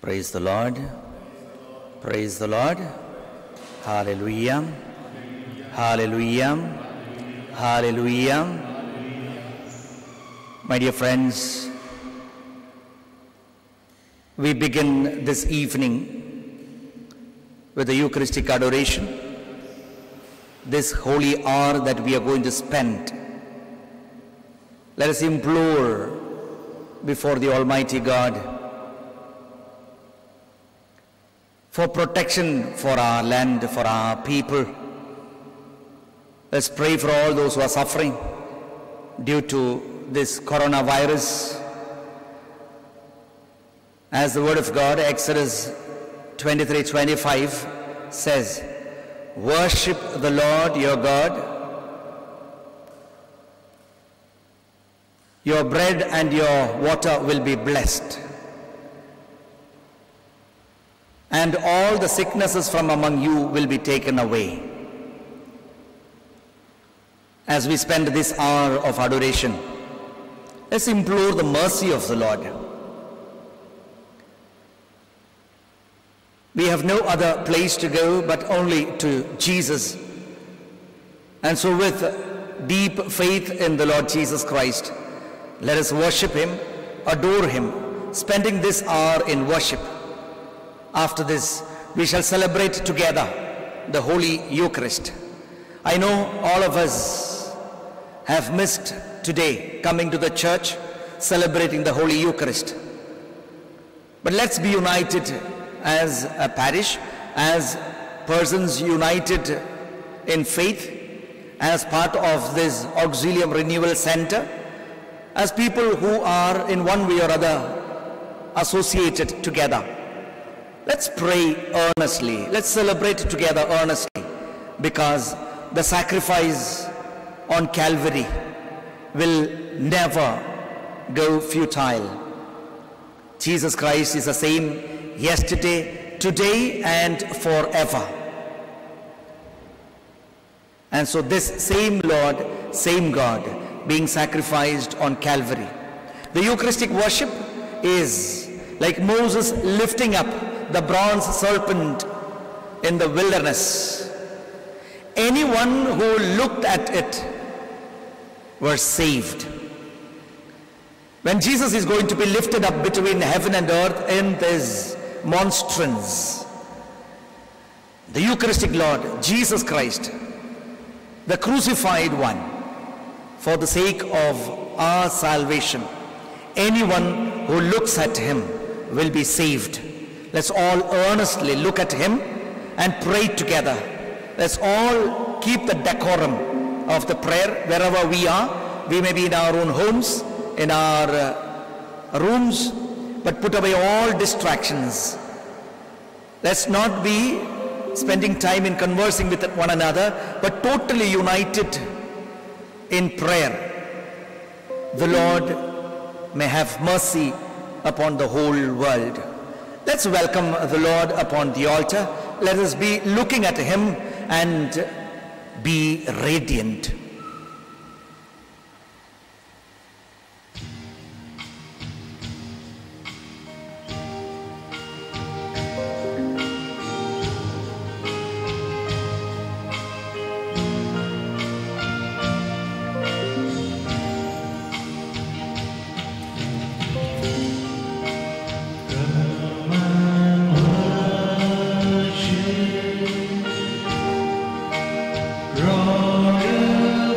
Praise the Lord. Praise the Lord. Hallelujah. Hallelujah. Hallelujah. My dear friends, we begin this evening with the Eucharistic adoration, this holy hour that we are going to spend. Let us implore before the Almighty God for protection for our land, for our people. Let's pray for all those who are suffering due to this coronavirus. As the word of God, Exodus 23:25 says, worship the Lord your God. Your bread and your water will be blessed, and all the sicknesses from among you will be taken away. As we spend this hour of adoration, let's implore the mercy of the Lord. We have no other place to go but only to Jesus. And so with deep faith in the Lord Jesus Christ, let us worship Him, adore Him, spending this hour in worship. After this, we shall celebrate together the Holy Eucharist. I know all of us have missed today coming to the church, celebrating the Holy Eucharist. But let's be united as a parish, as persons united in faith, as part of this Auxilium Renewal Center, as people who are in one way or other associated together. Let's pray earnestly. Let's celebrate together earnestly, because the sacrifice on Calvary will never go futile. Jesus Christ is the same yesterday, today, and forever. And so this same Lord, same God, being sacrificed on Calvary. The Eucharistic worship is like Moses lifting up the bronze serpent in the wilderness. Anyone who looked at it was saved. When Jesus is going to be lifted up between heaven and earth in this monstrance, the Eucharistic Lord, Jesus Christ, the crucified one, for the sake of our salvation, anyone who looks at Him will be saved. Let's all earnestly look at Him and pray together. Let's all keep the decorum of the prayer wherever we are. We may be in our own homes, in our rooms, but put away all distractions. Let's not be spending time in conversing with one another, but totally united in prayer. The Lord may have mercy upon the whole world. Let's welcome the Lord upon the altar. Let us be looking at Him and be radiant. Royal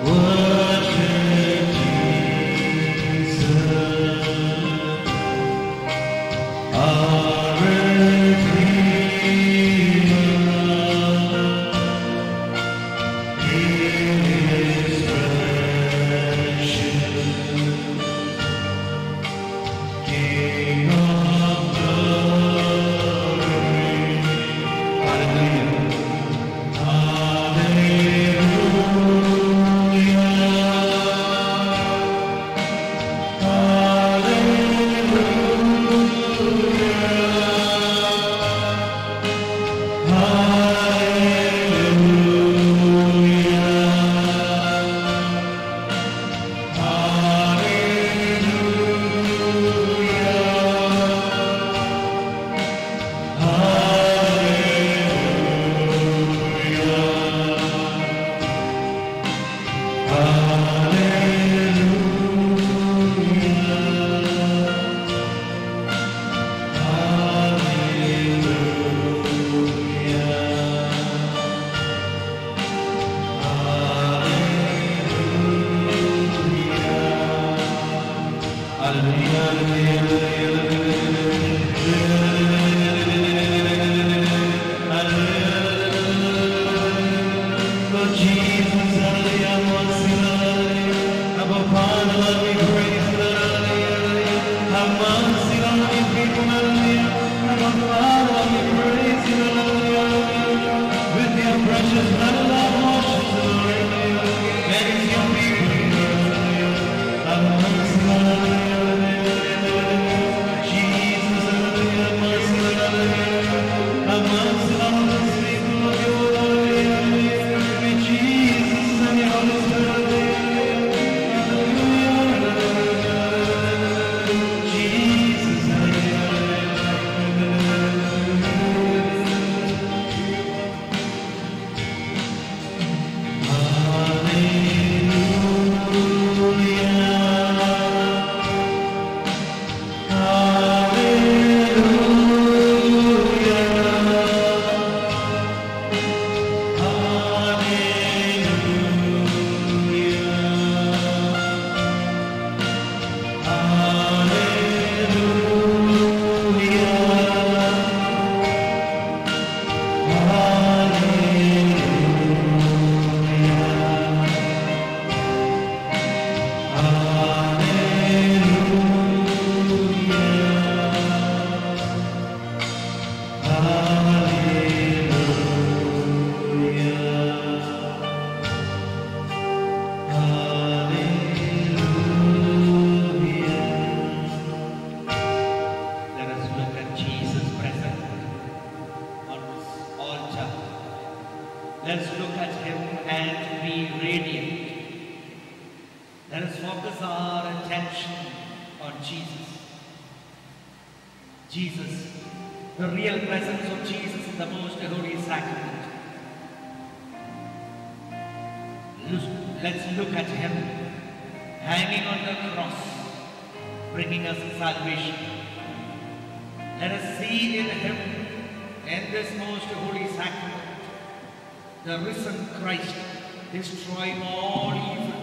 Let's look at him and be radiant. Let us focus our attention on Jesus. Jesus, the real presence of Jesus in the most holy sacrament. Let's look at him hanging on the cross, bringing us salvation. Let us see in him, in this most holy sacrament, the risen Christ destroying all evil.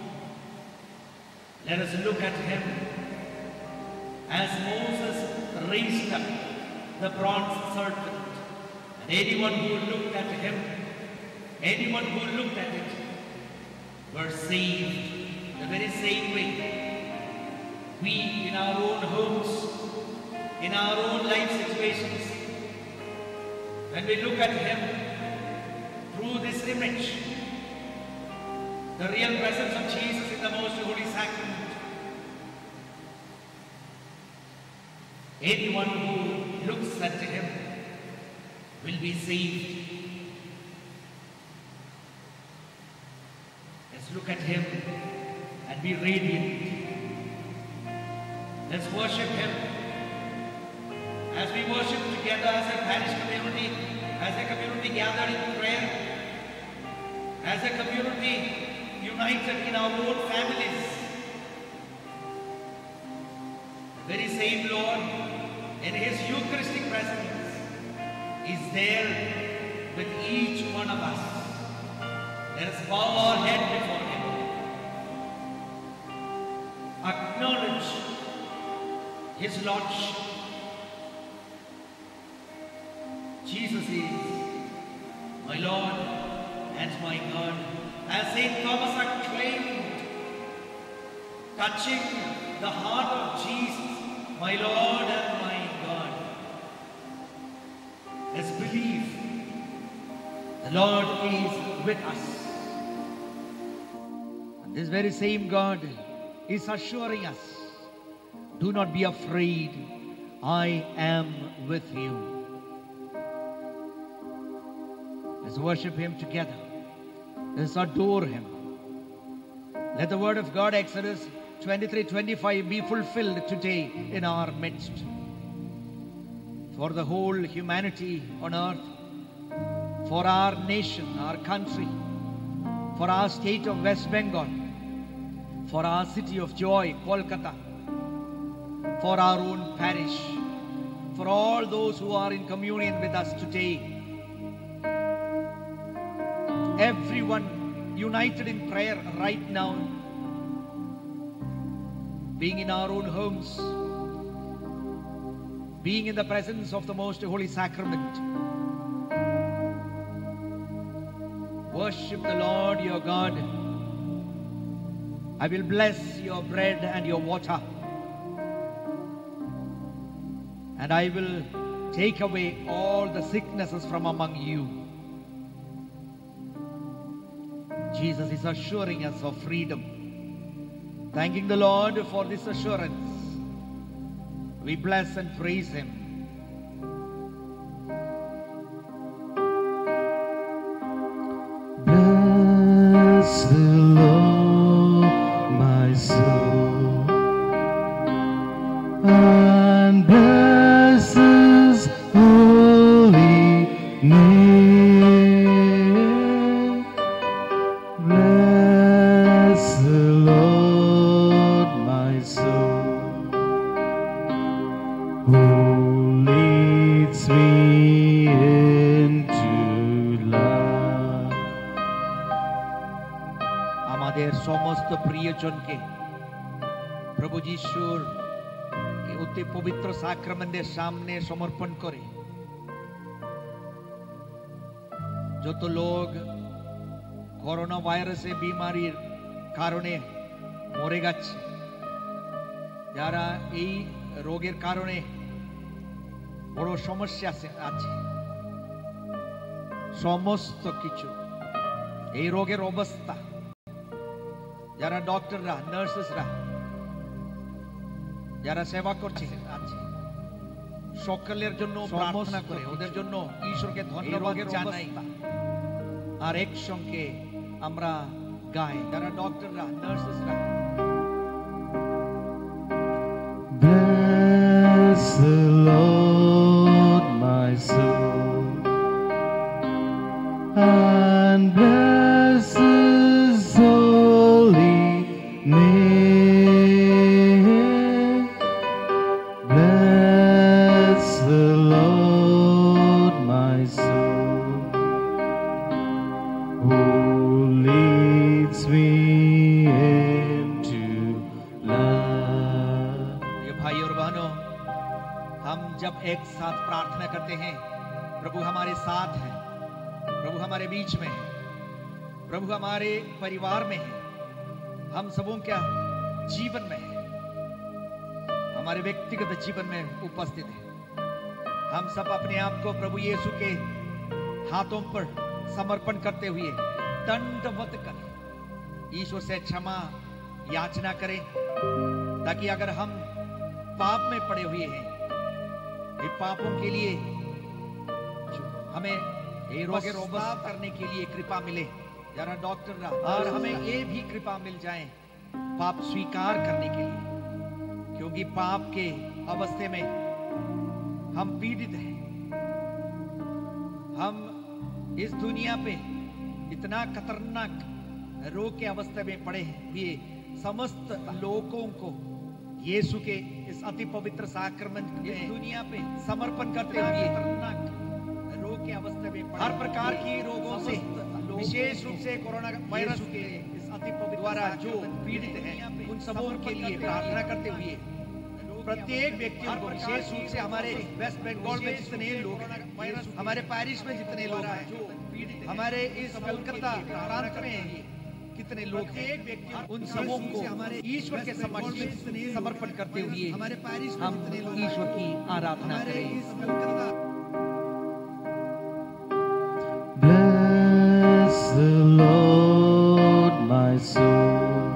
Let us look at him as Moses raised up the bronze serpent, and anyone who looked at him, anyone who looked at it, were saved the very same way. We, in our own homes, in our own life situations, when we look at him through this image, the real presence of Jesus in the most holy sacrament, anyone who looks at him will be saved. Let's look at him and be radiant. Let's worship him. As we worship together as a parish community, as a community gathered in prayer, as a community united in our own families, the very same Lord in his Eucharistic presence is there with each one of us. Let us bow our head before him. His Lordship. Jesus is my Lord and my God. As St. Thomas acclaimed, touching the heart of Jesus, my Lord and my God. Let's believe the Lord is with us. And this very same God is assuring us, do not be afraid, I am with you. Let's worship Him together. Let's adore Him. Let the word of God, Exodus 23:25, be fulfilled today in our midst. For the whole humanity on earth, for our nation, our country, for our state of West Bengal, for our city of joy, Kolkata, for our own parish, for all those who are in communion with us today. Everyone united in prayer right now, being in our own homes, being in the presence of the Most Holy Sacrament. Worship the Lord your God. I will bless your bread and your water, and I will take away all the sicknesses from among you. Jesus is assuring us of freedom. Thanking the Lord for this assurance, we bless and praise Him. Bless the Lord, my soul, and bless His holy name. Bless the Lord, my soul, who leads me into life. আমাদের সমস্ত প্রিয়জনকে প্রভু যিশুর এই অতি পবিত্র সাক্রামেন্টের সামনে সমর্পণ করে যত লোক করোনা ভাইরাসে বিমারির কারণে মরে যাচ্ছে, যারা এই রোগের কারণে বড় সমস্যা আছে, সমস্ত কিছু এই রোগের অবস্থা, যারা ডক্টররা, নার্সেসরা, যারা সেবা করছে আছে, সকলের জন্য প্রার্থনা করে ওদের জন্য ঈশ্বরকে ধন্যবাদ জানাই। আর একসঙ্গে আমরা গাই, যারা ডক্টররা, নার্সেসরা। Bless the Lord, my soul, and bless His holy name. Bless the Lord, my soul, who leads me into life. ये भाई और बहनों, हम जब एक साथ प्रार्थना करते हैं, प्रभु हमारे साथ है, प्रभु हमारे बीच में है, प्रभु हमारे परिवार में है, हम सबों के जीवन में है, हमारे व्यक्तिगत जीवन में उपस्थित है। हम सब अपने आप को प्रभु यीशु के हाथों पर समर्पण करते हुए दंडवत करें, ईश्वर से क्षमा याचना करें, ताकि अगर हम पाप में पड़े हुए हैं, ये पापों के लिए हमें ये रोग साफ करने के लिए कृपा मिले, जरा डॉक्टर, और हमें ये भी कृपा मिल जाए पाप स्वीकार करने के लिए, क्योंकि पाप के अवस्थे में हम पीड़ित हैं। हम इस दुनिया पे इतना खतरनाक रोग के अवस्था में पड़े हुए समस्त लोगों को यीशु के इस अति पवित्र साक्रमेंट इस दुनिया पे समर्पण करते हुए खतरनाक रोग के अवस्था में हर प्रकार की रोगों से, विशेष रूप से कोरोना वायरस के इस अति पवित्र द्वारा जो पीड़ित हैं, उन सबों के लिए प्रार्थना करते हुए प्रत्येक व्यक्तियों को विशेष रूप से हमारे वेस्ट बंगाल में जितने लोग हैं, हमारे पेरिस में जितने लोग हैं, हमारे इस कलकत्ता प्रांत में कितने लोग हैं, उन सबों को ईश्वर के समक्ष समर्पण करते हुए हमारे पेरिस में हम ईश्वर की आराधना करें। Bless the Lord, my soul,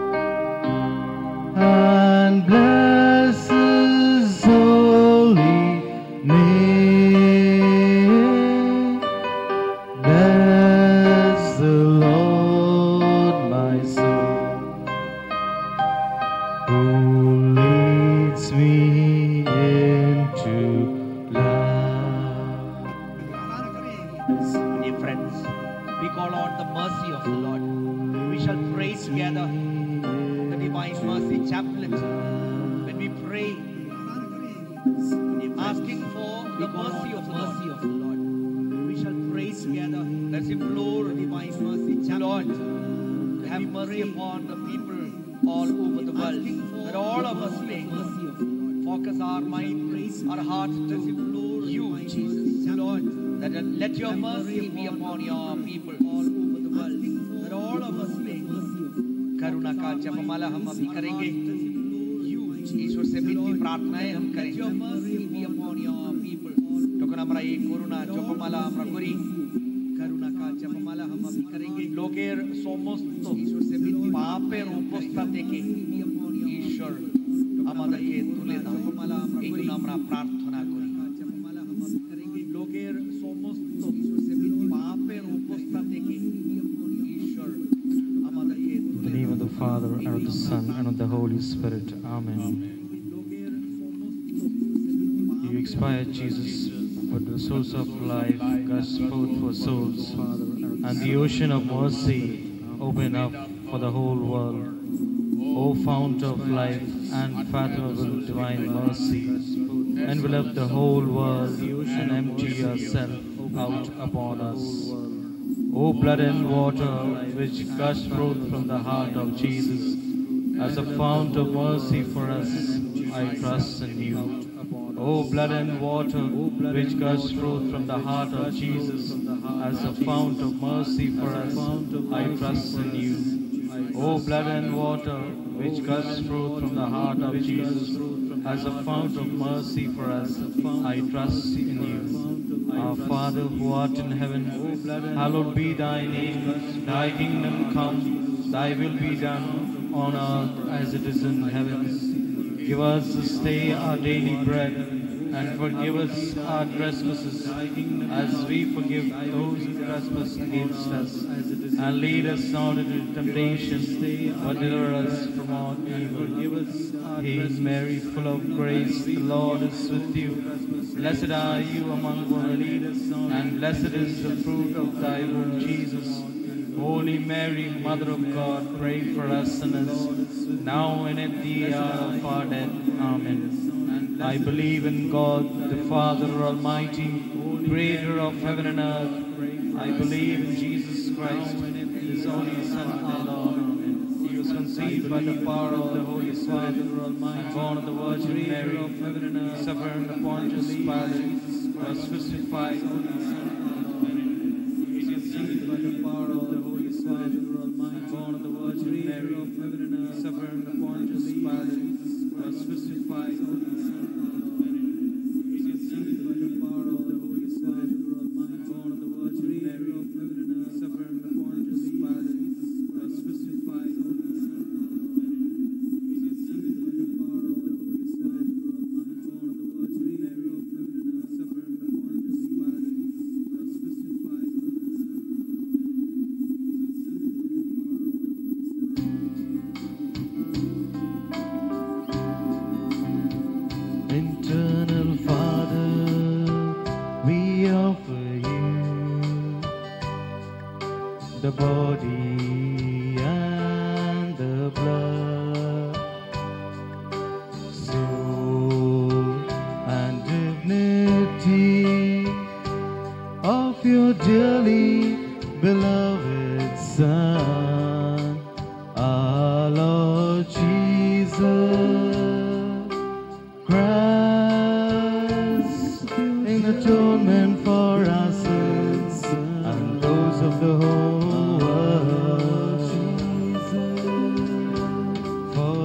and bless His holy name. Bless the Lord, my soul, who leads me into life. Dear friends, we call on the mercy of the Lord. We shall pray together the Divine Mercy Chaplet. When we pray, asking for the mercy of the Lord, we shall pray together. Let's implore the Divine Mercy Chaplet. Lord, have mercy upon the people all over the world, that all of us may focus our mind, our heart to you, Jesus. Lord, that let your mercy be upon your people all over the world, that all of us may करुणा का जपमाला हम अभी करेंगे। ईश्वर से विनती प्रार्थनाएं हम करें। Your mercy be upon your people. তখন আমরা এই করুণা জপমালা আমরা করি। করুণা का জপমালা हम अभी করেंगे। লোকের সমস্ত পাপের উপস্থা থেকে ঈশ্বর আমাদেরকে তুলে দাও। এই জন্য আমরা প্রার্থনা করি। লোকের সমস্ত পাপের উপস্থা থেকে ঈশ্বর আমাদেরকে In the name of the Father, and of the Son, and of the Holy Spirit. Amen. You expired, Jesus, but the source of life gushed forth for souls, and the ocean of mercy opened up for the whole world. O fount of life and fathomable divine mercy, envelop the whole world and empty yourself out upon us. O blood and water which gushed forth from the heart of Jesus, as a fount of mercy for us, I trust in you. O blood and water which gushed forth from the heart of Jesus, as a fount of mercy for us, I trust in you. O blood and water which gushed forth from the heart of Jesus, as a fount of mercy for us, I trust in you. Our Father who art in heaven, hallowed be thy name. Thy kingdom come, thy will be done on earth as it is in heaven. Give us this day our daily bread, and forgive us our trespasses, as we forgive those who trespass against us. And lead us not into temptation, but deliver us from all evil. Hail Mary, full of grace, the Lord is with you. Blessed are you among women, and blessed is the fruit of thy womb, Jesus. Holy Mary, Mother of God, pray for us sinners, now and at the hour of our death. Amen. I believe in God, the Father Almighty, creator of heaven and earth. I believe in Jesus Christ, his only Son, our Lord. He was conceived by the power of the Holy Spirit, and born of the Virgin Mary. He suffered under Pontius Pilate, was crucified. He was conceived by the power of the Holy Spirit, and born of the Virgin Mary. He suffered under Pontius Pilate, was crucified. Into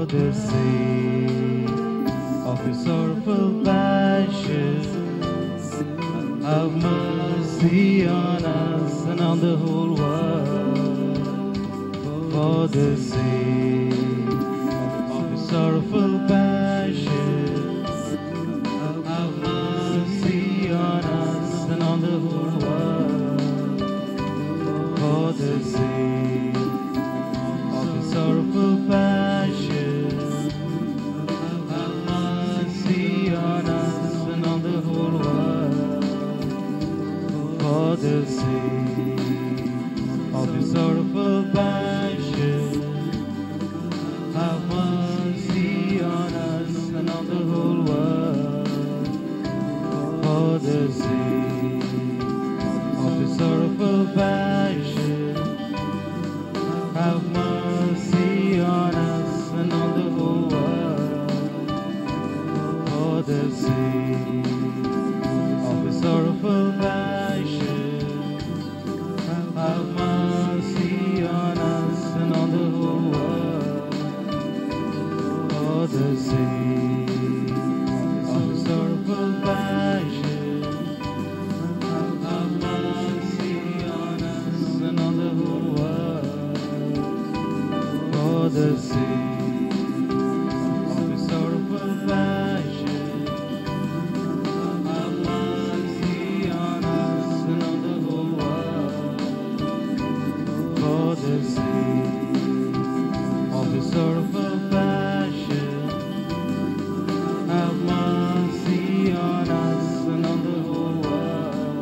the sake of His sorrowful passion, have mercy on us and on the whole world. For the sake of His sorrowful passion, have mercy on us and on the whole world. For the sake of His sorrowful passion, have mercy on us and on the whole world. For the sake of His sorrowful passion, have mercy on us and on the whole world. For the sake of His sorrowful passion, have mercy on us and on the whole world. For the sake of His sorrowful passion, have mercy on us and on the whole world. For the sake of His sorrowful passion, have mercy on us and on the whole world. For the sake of His sorrowful passion, have mercy on us and on the whole world. For the sake of His sorrowful passion, have mercy on us and on the whole world.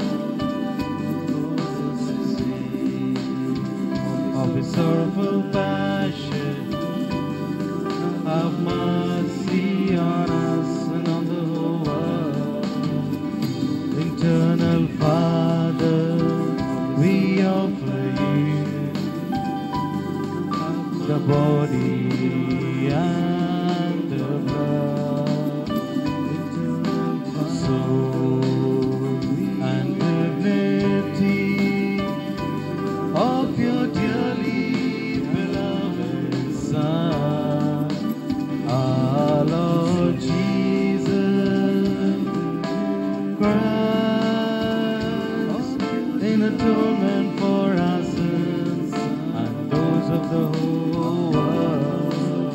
For the sake of His sorrowful passion, have mercy on us and on the whole world. Eternal Father, we offer you the body and the blood, soul and divinity of your dearly beloved Son, our Lord Jesus Christ, in atonement for our sins and those of the whole world.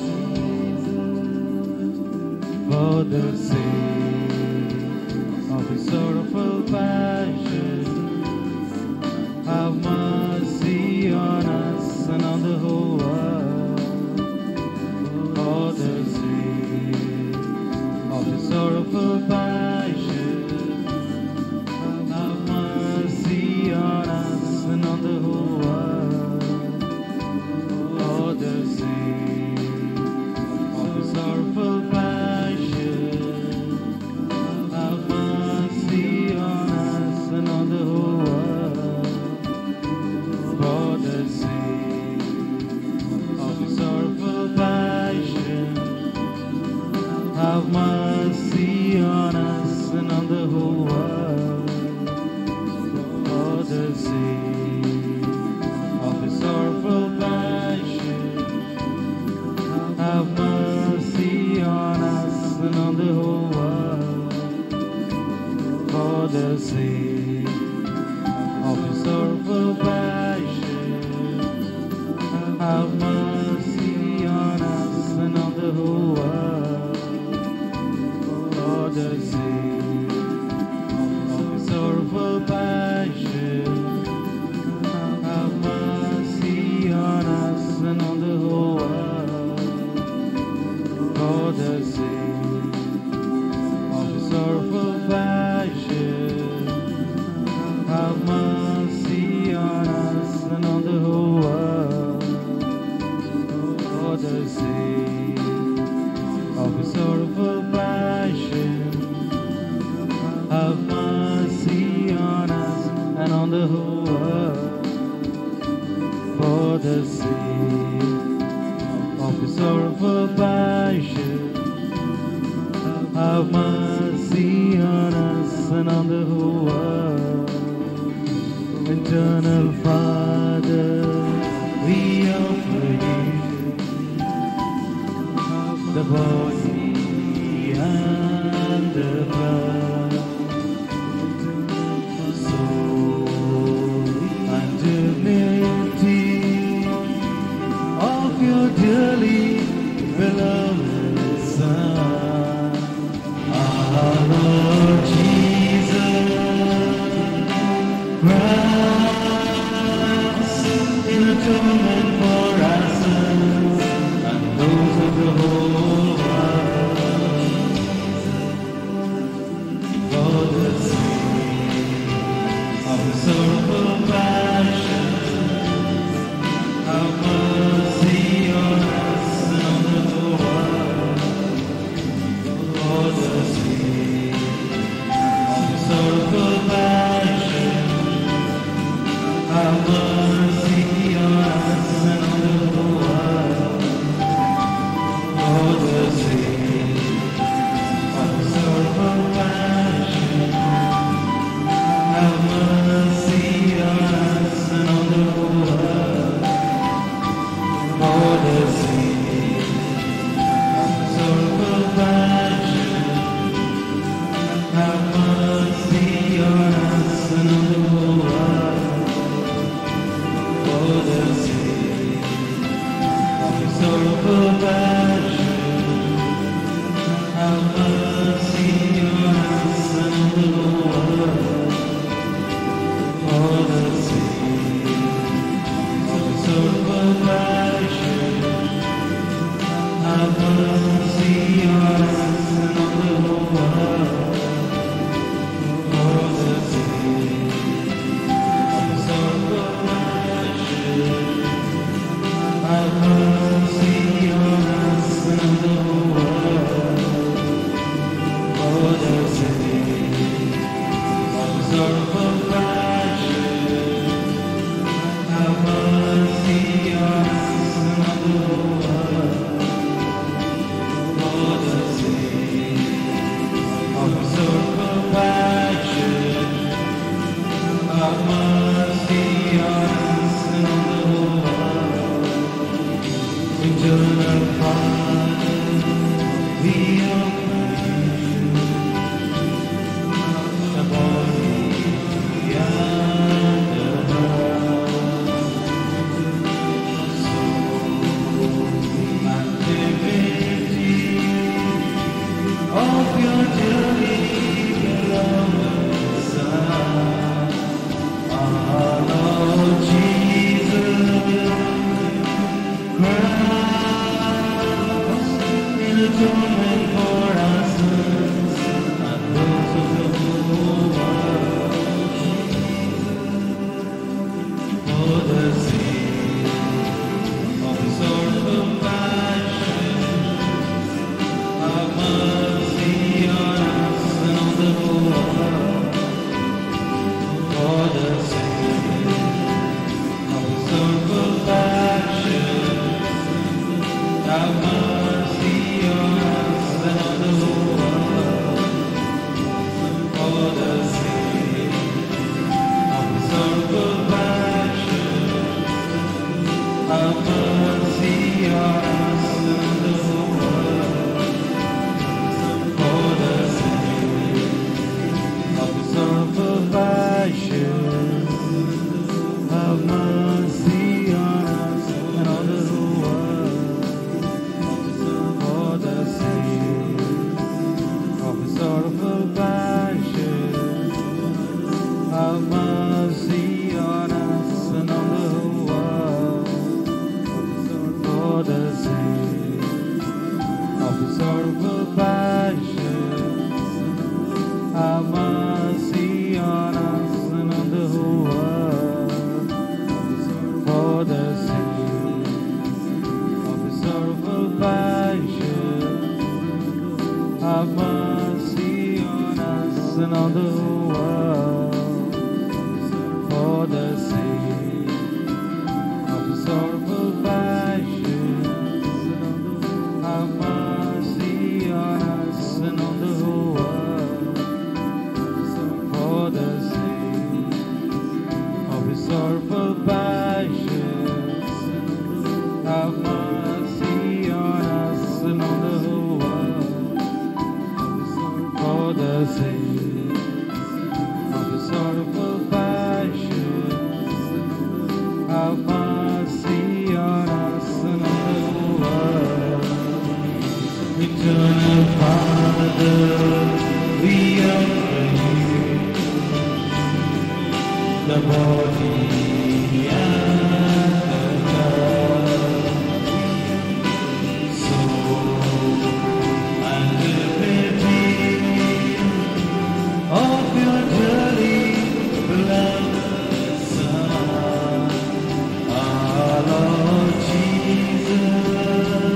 For the sake of His sorrowful passion, have mercy on us and on the whole world. For the sake of His sorrowful passion, have mercy on us and on the whole world. For the sake of His sorrowful passion, have mercy on us and on the whole world. For the sake of His sorrowful passion, have mercy on us and on the whole world. For the sake of His sorrowful passion, have mercy on us and on the whole world. For the sake of His sorrowful passion, have mercy on us and on the whole world. For the sake of His sorrowful passion, have mercy on us and on the whole world. For the sake of His sorrowful passion, have mercy on us and on the whole world. For the sake of His sorrowful passion, have mercy on us and on the whole world. For the sake of His sorrowful passion, have mercy on us and on the whole world. Eternal Father, we offer you the body and the blood, soul and divinity of your dearly beloved Son, our Lord Jesus Christ, in atonement for our sins and those of the whole world, for the sake of the sorrowful passion, have mercy on us and on the whole world, for the sake of the sorrowful passion, have mercy on us and on the whole world, for the sake of the sorrowful passion, have mercy on us and on the whole world, for the sake of the sorrowful passion, have mercy on us and on the whole world, for the sake of the sorrowful passion, have mercy on us and on the whole world, for the sake of the sorrowful passion, have mercy on us and on the whole world, for the sake of the sorrowful passion, have mercy on us and on the whole world, for the sake of the sorrowful passion, have mercy on us and on the whole world, for the sake of the sorrowful passion, have mercy on us and on the whole world. Eternal Father, the operation, the body and the blood, soul and divinity of your dearly beloved Son, our Lord Jesus Christ, in atonement for our sins and those of the whole world, for the sake of the sorrowful passion, have mercy on us and on the whole world, for the sake of the sorrowful passion, have mercy on us and on the whole world, for the sake of the sorrowful passion, have mercy on us and on the whole world, for the sake of the sorrowful passion, have mercy on us and on the whole world, for the sake of the sorrowful passion, have mercy on us and on the whole world, for the sake of the sorrowful passion, have mercy on us and on the whole world, for the sake of the sorrowful passion, have mercy on us and on the whole world, for the sake of the sorrowful passion, have mercy on us and on the whole world, for the sake of the sorrowful passion, have mercy on us and on the whole we offer you the body and the blood, soul and liberty of your dearly beloved Son, our Lord Jesus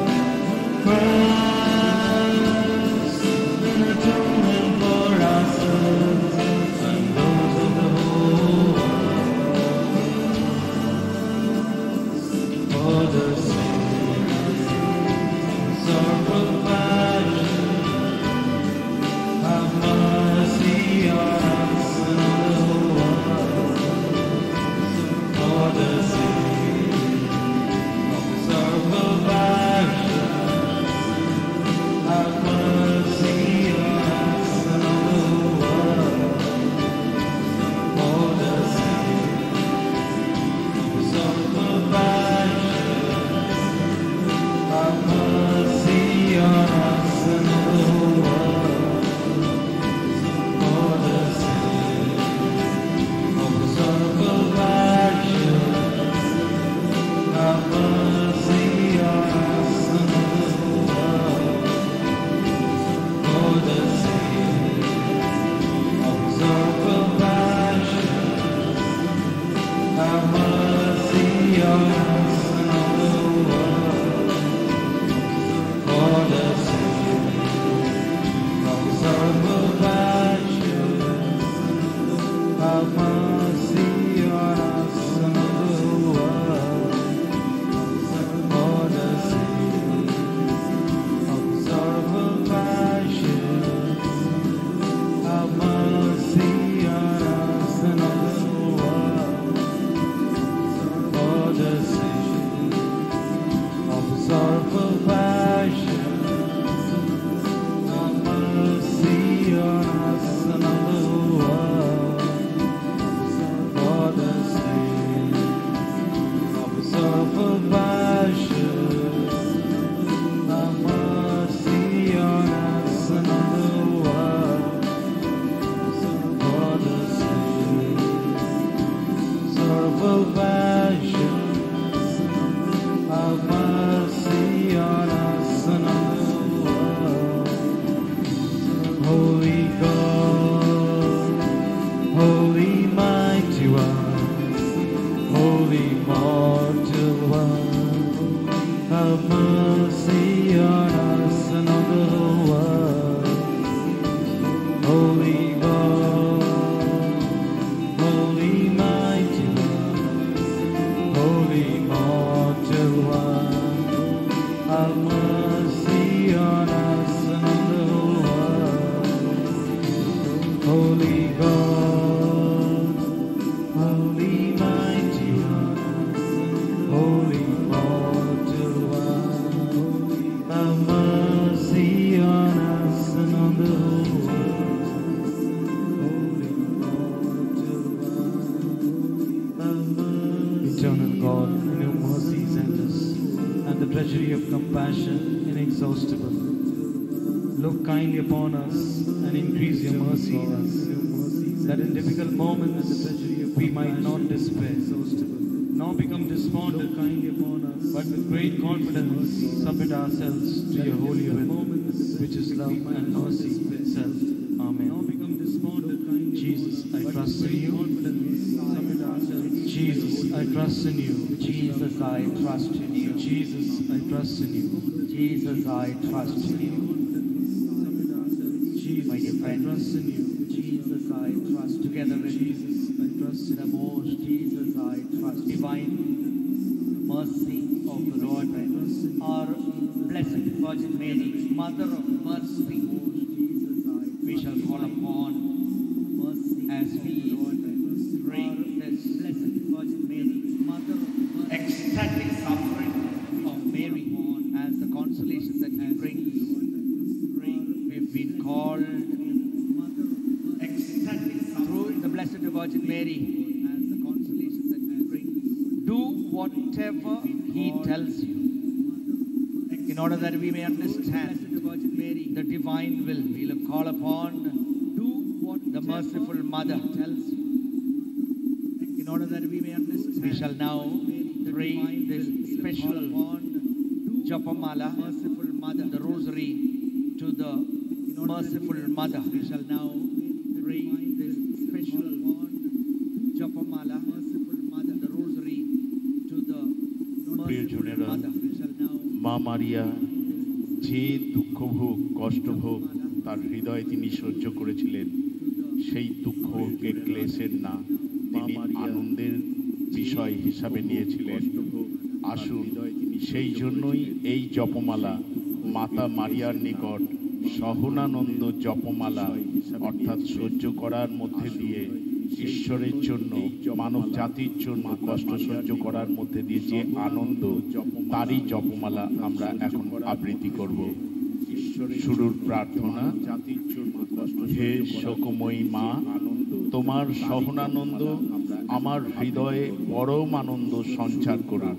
Christ, in atonement for our sins and those of the whole world, for the sins of passion, have mercy on us and on the world, for the sins of passion, have mercy on us and on the world, for the sins of passion, have mercy on us and on the world, for the sins of passion, have mercy on us and on the world, for the sins of passion, have mercy on us and on the world, for the sins of passion, have mercy on us and on the world, for the sins of passion, have mercy on us and on the world, for the sins of sorrowful passion, have mercy on us and on the world, for the sins of sorrowful passion, have mercy on us and on the world, for the sins sorrowful passion, have mercy on us and on the world. Holy God, Holy Mighty One, Holy Immortal One, have mercy on us and on the world. Holy God, Holy Mighty One, Holy Immortal One, have mercy on us and on the world. Holy God, Holy Mighty One, Holy Immortal One, have mercy on us and on the world. Holy Immortal One, have mercy. Eternal God, in your mercy is endless, and the treasury of compassion inexhaustible, look kindly upon us and increase your mercy in us, that in difficult moments we might not despair, nor become despondent, but with great confidence submit ourselves to your holy will, which is love and mercy itself. Amen. Jesus, I trust in you. Jesus, I trust in you. Jesus, I trust in you. Jesus, I trust in you. Jesus, I trust in you. Jesus, My dear I friends, trust in you. Jesus, I trust together with Jesus, I trust in the you. most Jesus, I trust. Divine mercy of the Lord, our Blessed Virgin Mary, Mother of Mercy, we shall call upon as we pray this Blessed Virgin Mary, Mother of Mercy, ecstatic suffering of Mary as the consolation that we bring. We've been called ecstatic through the Blessed Virgin Mary as the consolation that we bring. Do whatever He tells you, in order that we may understand Virgin Mary, the divine will. We'll call upon the merciful Mother. In order that we may understand, we shall now pray this special Japamala, merciful Mother, the Rosary to the merciful Mother. We shall now pray this special Japamala, merciful Mother, the Rosary to the merciful Mother. We shall now মা মারিয়া যে দুঃখ ভোগ কষ্ট ভোগ তার হৃদয়ে তিনি সহ্য করেছিলেন, সেই দুঃখকে ক্লেশের না তিনি আনন্দের বিষয় হিসাবে নিয়েছিলেন। আসুন সেই জন্যই এই জপমালা মাতা মারিয়ার নিকট সহনানন্দ জপমালা অর্থাৎ সহ্য করার মধ্যে দিয়ে ঈশ্বরের জন্য মানব জাতির জন্য কষ্ট সহ্য করার মধ্যে দিয়ে যে আনন্দ, তারই জপমালা আমরা এখন আবৃত্তি করব। শুরুর প্রার্থনা। হে শোকময়ী মা, তোমার সহনানন্দ আমার হৃদয়ে পরম আনন্দ সঞ্চার করুক।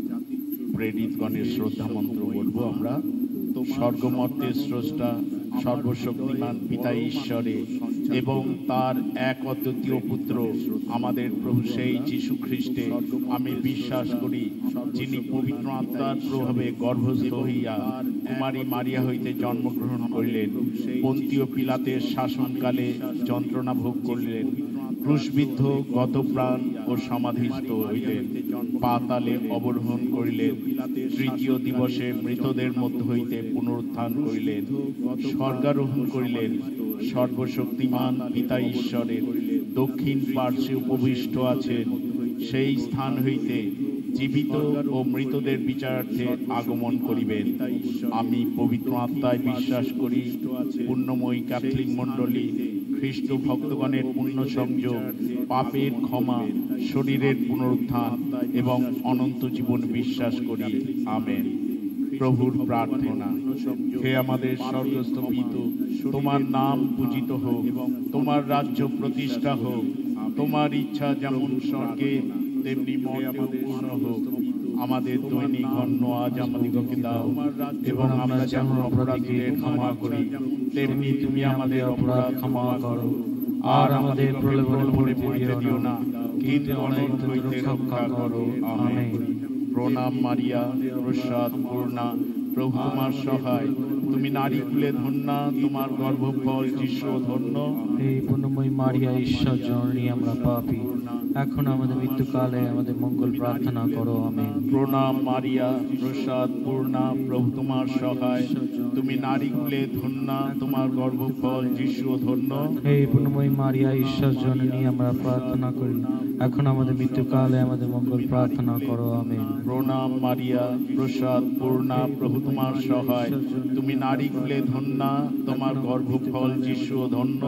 প্রেরিতগণের শ্রদ্ধা মন্ত্র বলবো আমরা। স্বর্গমর্তের স্রষ্টা সর্বশক্তিমান পিতা ঈশ্বরে এবং তার এক অদ্বিতীয় পুত্র আমাদের প্রভু সেই যীশু খ্রিস্টে আমি বিশ্বাস করি, যিনি পবিত্র আত্মার প্রভাবে গর্ভস্থ হইয়া কুমারী মারিয়া হইতে জন্মগ্রহণ করিলেন, পন্তীয় পিলাতের শাসনকালে যন্ত্রণা ভোগ করিলেন, ক্রুশবিদ্ধ গতপ্রাণ ও সমাধিস্থ হইলেন, পাতালে অবরোহণ করিলেন, তৃতীয় দিবসে মৃতদের মধ্য হইতে পুনরুত্থান করিলেন, স্বর্গারোহণ করিলেন, সর্বশক্তিমান পিতা ঈশ্বরের দক্ষিণ পার্শ্বে উপবিষ্ট আছেন, সেই স্থান হইতে জীবিত ও মৃতদের বিচারার্থে আগমন করিবেন। আমি পবিত্র আত্মায় বিশ্বাস করি, পুণ্যময়ী ক্যাথলিক মণ্ডলী, খ্রিস্ট ভক্তগণের পুণ্য সংযোগ, পাপের ক্ষমা, শরীরের পুনরুত্থান এবং অনন্ত জীবন বিশ্বাস করি। আমেন। প্রভুর প্রার্থনা। হে আমাদের স্বর্গস্থ পিতা, তোমার নাম পূজিত হোক, তোমার রাজ্য প্রতিষ্ঠা হোক, তোমার ইচ্ছা যেমন স্বর্গে তেমনি মর্তেও পূর্ণ হোক। আমাদের দৈনিক অন্ন আজ আমাদিগকে দাও, এবং আমরা যেমন অপরাধীদের ক্ষমা করি তেমনি তুমি আমাদের অপরাধ ক্ষমা করো, আর আমাদের প্রলোভনে পড়িতে দিও না, কিন্তু অনর্থ হইতে রক্ষা করো। আমেন। প্রণাম মারিয়া, প্রসাদ পূর্ণা, প্রভু তোমার সহায়, তুমি নারী কুলে ধন্যা, তোমার গর্ভফল যীশু ধন্য। হে পুণ্যময়ী মারিয়া, ঈশ্বর জননী, আমরা পাপী, এখন আমাদের মৃত্যুকালে আমাদের মঙ্গল প্রার্থনা করো। আমেন। প্রণাম মারিয়া, প্রসাদ পূর্ণা, প্রভু তোমার সহায়, তুমি নারী কুলে ধন্যা, তোমার গর্ভফল যীশু ধন্য। হে পুণ্যময়ী মারিয়া, ঈশ্বর জননী, আমরা প্রার্থনা করি, এখন আমাদের মৃত্যুকালে আমাদের মঙ্গল প্রার্থনা করো। আমেন। প্রণাম মারিয়া, প্রসাদ পূর্ণা, প্রভু তোমার সহায়, তুমি নারী কুলে ধন্যা, তোমার গর্ভফল যীশু ধন্য।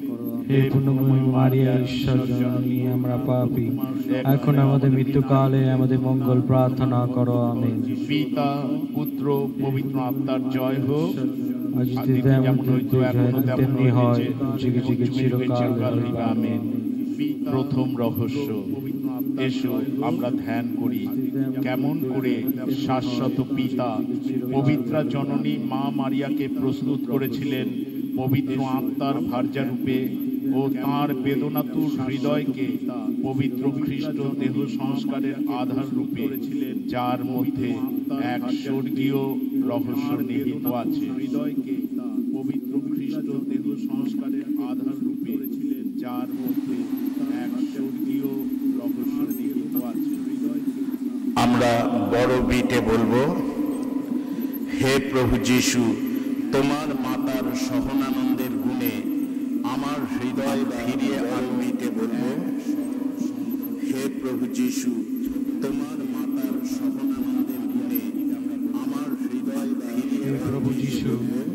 হে পুণ্যময়ী মারিয়া, ঈশ্বর জননী, আমরা পাপী, এখন আমাদের মৃত্যুকালে আমাদের মঙ্গল প্রার্থনা করো। আমেন। পিতা, পুত্র, পবিত্র আত্মার জয় হোক, আজ তেমনি হয়, যুগে যুগে চিরকাল। আমেন। প্রথম রহস্য। এসো আমরা ধ্যান করি কেমন করে শাশ্বত পিতা পবিত্রা জননী মা মারিয়াকে প্রস্তুত করেছিলেন পবিত্র আত্মার ভার্যারূপে ও তাঁর বেদনাতুর হৃদয়কে পবিত্র খ্রিস্ট দেহ সংস্কারের আধার রূপে, যার মধ্যে এক স্বর্গীয় রহস্য নিহিত আছে। হৃদয়কে পবিত্র খ্রিস্ট দেহ সংস্কারের আধার রূপে, যার মধ্যে এক স্বর্গীয় রহস্য নিহিত আছে। আমরা বড় বিটে বলবো, হে প্রভু যীশু, তোমার মাতার সহনানন্দের গুণে আমার হৃদয় ফিরিয়ে আনবিতে বলবো, হে প্রভু যীশু, তোমার মাতার সহনানন্দের গুণে আমার হৃদয় ফিরিয়ে। প্রভু যীশু,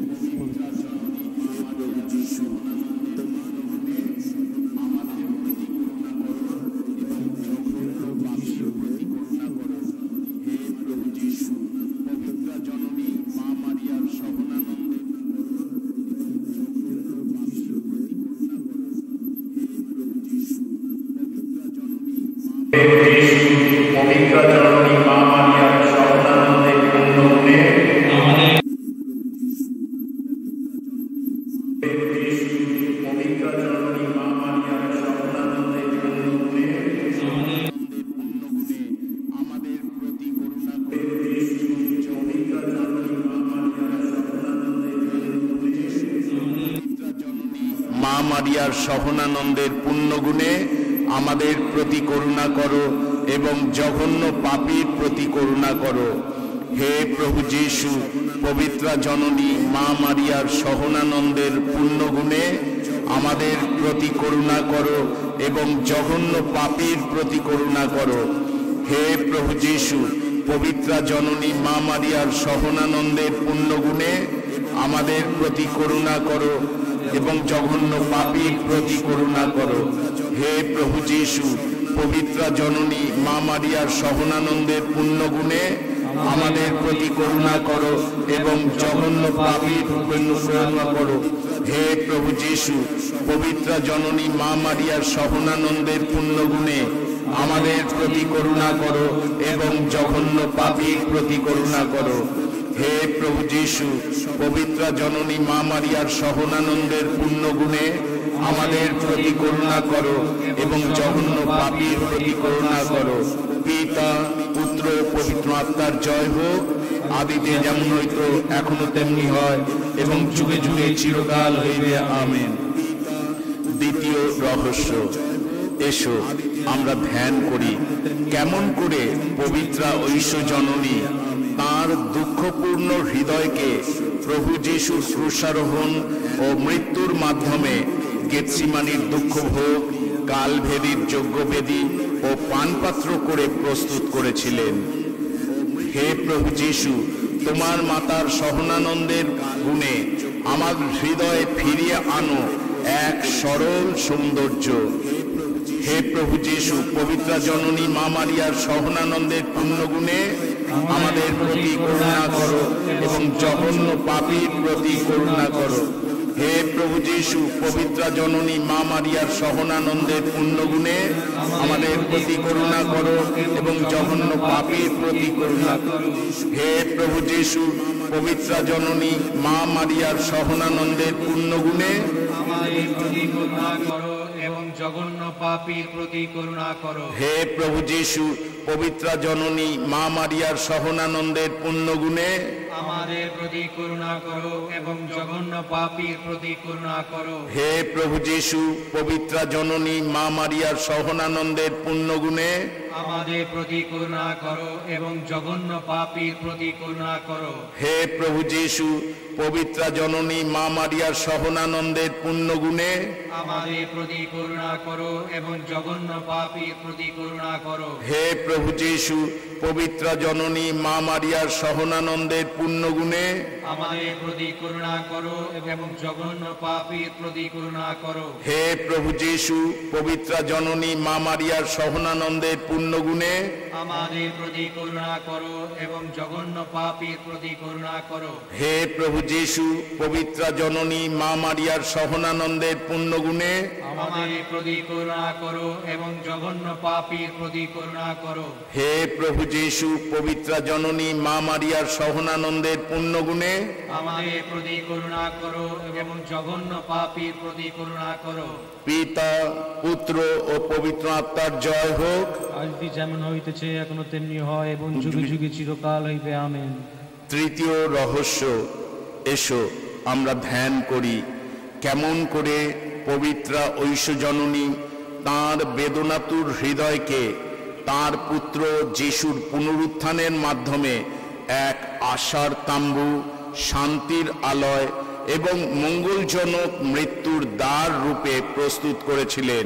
প্রভু যীশু, তোমার মনে আমাদের প্রতি করুণা করো এবং প্রভু যীশু প্রতি করুণা করো। হে প্রভু যীশু, পবিত্রা জননী মা মারিয়ার সহনানন্দে পবিত্রা জননী মা মারিয়ার সহনানন্দে পূর্ণ গুণে মা মারিয়ার সহনানন্দের পুণ্যগুণে আমাদের প্রতি করুণা করো এবং জঘন্য পাপীর প্রতি করুণা করো। হে প্রভু যীশু, পবিত্রা জননী মা মারিয়ার সহনানন্দের পুণ্যগুণে আমাদের প্রতি করুণা করো এবং জঘন্য পাপীর প্রতি করুণা করো। হে প্রভু যীশু, পবিত্রা জননী মা মারিয়ার সহনানন্দের পুণ্যগুণে আমাদের প্রতি করুণা করো এবং জঘন্য পাপীর প্রতি করুণা করো। হে প্রভু যীশু, পবিত্রা জননী মা মারিয়ার সহনানন্দের পুণ্যগুণে আমাদের প্রতি করুণা করো এবং জঘন্য পাপীর প্রতি করুণা করো। হে প্রভু যীশু, পবিত্রা জননী মা মারিয়ার সহনানন্দের পুণ্যগুণে আমাদের প্রতি করুণা করো এবং জঘন্য পাপীর প্রতি করুণা করো। হে প্রভু যীশু, পবিত্রা জননী মা মারিয়ার সহনানন্দের পুণ্যগুণে আমাদের প্রতি করুণা করো এবং জঘন্য পাপীর প্রতি করুণা করো। পিতা, পুত্র, পবিত্র আত্মার জয় হোক, আদিতে যেমন হইত এখনো তেমনি হয় এবং যুগে যুগে চিরকাল হইবে, আমেন। দ্বিতীয় রহস্য, এসো আমরা ধ্যান করি কেমন করে পবিত্রা ঐশ্বর জননী তাঁর দুঃখপূর্ণ হৃদয়কে প্রভু যীশুর ক্রুশারোহণ ও মৃত্যুর মাধ্যমে গেতসিমানির দুঃখভোগ, কালভেদির যজ্ঞবেদী ও পানপাত্র করে প্রস্তুত করেছিলেন। হে প্রভু যীশু, তোমার মাতার সহনানন্দের গুণে আমার হৃদয়ে ফিরিয়ে আনো এক সরল সৌন্দর্য। হে প্রভু যীশু, পবিত্রা জননী মা মারিয়ার সহনানন্দের পুণ্যগুণে আমাদের প্রতি করুণা করো এবং জঘন্য পাপীর প্রতি করুণা করো। হে প্রভু যীশু, পবিত্রা জননী মা মারিয়ার সহনানন্দের পুণ্যগুণে আমাদের প্রতি করুণা করো এবং জঘন্য পাপীর প্রতি করুণা করো। হে প্রভু যীশু, পবিত্রা জননী মা মারিয়ার সহনানন্দের পুণ্যগুণে আমাদের প্রতি করুণা করো এবং জঘন্য পাপীর প্রতি করুণা করো। হে প্রভু যীশু, পবিত্রা জননী মা মারিয়ার সহনানন্দের পুণ্যগুণে আমাদের প্রতি করুণা করো এবং জঘন্য পাপীর প্রতি করুণা করো। হে প্রভু যীশু, পবিত্রা জননী মা মারিয়ার সহনানন্দের পুণ্যগুণে আমাদের প্রতি করুণা করো এবং জঘন্য পাপীর প্রতি করুণা করো। হে প্রভু যীশু, পবিত্রা জননী মা মারিয়ার সহনানন্দের পুণ্যগুণে আমাদের প্রতি করুণা করো এবং জঘন্য পাপীর প্রতি করুণা করো। হে প্রভু যীশু, পবিত্রা জননী মা মারিয়ার সহনানন্দের পুণ্যগুণে আমাদের প্রতি করুণা করো এবং জঘন্য পাপীর প্রতি করুণা করো। হে প্রভু যীশু, পবিত্রা জননী মা মারিয়ার সহনানন্দের পুণ্যগুণে আমাদের প্রতি করুণা করো এবং জঘন্য পাপীর প্রতি করুণা করো। হে প্রভু যীশু, পবিত্রা জননী মা মারিয়ার সহনানন্দের পুণ্যগুণে আমাদের প্রতি করুণা করো এবং জঘন্য পাপীর প্রতি করুণা করো। হে প্রভু যীশু, পবিত্রা জননী মা মারিয়ার সহনানন্দের পুণ্যগুণে আমাদের প্রতি করুণা করো এবং জঘন্য পাপীর প্রতি করুণা করো। পিতা, পুত্র ও পবিত্র আত্মার জয় হোক, আদি যেমন হইতেছে এখনো তেমনি হয় এবং যুগে যুগে চিরকাল হইবে, আমেন। তৃতীয় রহস্য, এসো আমরা ধ্যান করি কেমন করে পবিত্রা ঐশ্বর জননী তাঁর বেদনাতুর হৃদয়কে তাঁর পুত্র যিশুর পুনরুত্থানের মাধ্যমে এক আশার তাম্বু, শান্তির আলয় এবং মঙ্গলজনক মৃত্যুর দ্বার রূপে প্রস্তুত করেছিলেন।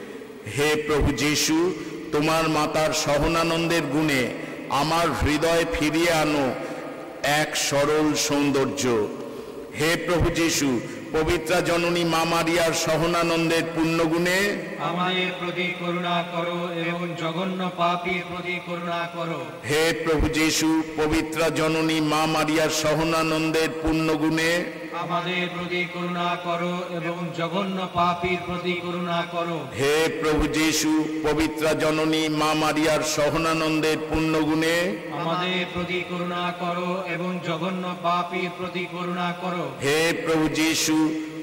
হে প্রভু যীশু, তোমার মাতার সহনানন্দের গুণে আমার হৃদয় ফিরিয়ে আনো এক সরল সৌন্দর্য। হে প্রভু যীশু, পবিত্রা জননী মা মারিয়ার সহনানন্দের পুণ্যগুণে আমাদের প্রতি করুণা করো এবং জঘন্য পাপীর প্রতি করুণা করো। হে প্রভু যীশু, পবিত্রা জননী মা মারিয়ার সহনানন্দের পুণ্যগুণে আমাদের প্রতি করুণা করো এবং জঘন্য পাপীর প্রতি করুণা করো। হে প্রভু যীশু, পবিত্রা জননী মা মারিয়ার সহনানন্দের পুণ্যগুণে আমাদের প্রতি করুণা করো এবং জঘন্য পাপীর প্রতি করুণা করো। হে প্রভু যীশু,